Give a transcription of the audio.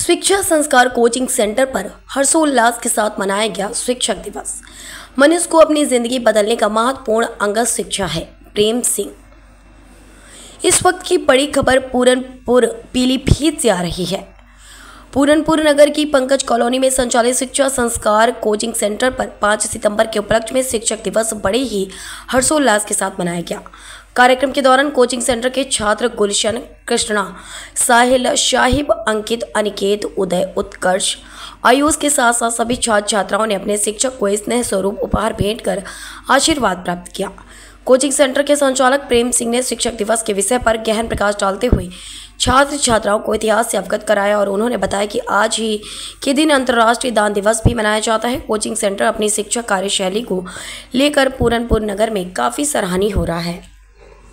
शिक्षा संस्कार coaching centre पर हर्षोल्लास के साथ मनाया गया शिक्षक दिवस। मनुष्य को अपनी जिंदगी बदलने का महत्वपूर्ण अंग शिक्षा है। प्रेम सिंह। इस वक्त की बड़ी खबर पूरनपुर पीलीभीत से आ रही है। पूरनपुर नगर की पंकज कॉलोनी में संचालित शिक्षा संस्कार कोचिंग सेंटर पर 5 सितंबर के उपलक्ष्य में शिक्षक दिवस बड़े ही हर्षोल्लास के साथ मनाया गया। कार्यक्रम के दौरान कोचिंग सेंटर के छात्र गुलशन, कृष्णा, साहिल, शाहिब, अंकित, अनिकेत, उदय, उत्कर्ष, आयुष के साथ साथ सभी छात्र छात्राओं ने अपने शिक्षक को स्नेह स्वरूप उपहार भेंट कर आशीर्वाद प्राप्त किया। कोचिंग सेंटर के संचालक प्रेम सिंह ने शिक्षक दिवस के विषय पर गहन प्रकाश डालते हुए छात्र छात्राओं को इतिहास से अवगत कराया और उन्होंने बताया कि आज ही के दिन अंतर्राष्ट्रीय दान दिवस भी मनाया जाता है। कोचिंग सेंटर अपनी शिक्षक कार्यशैली को लेकर पूरनपुर नगर में काफ़ी सराहनीय हो रहा है।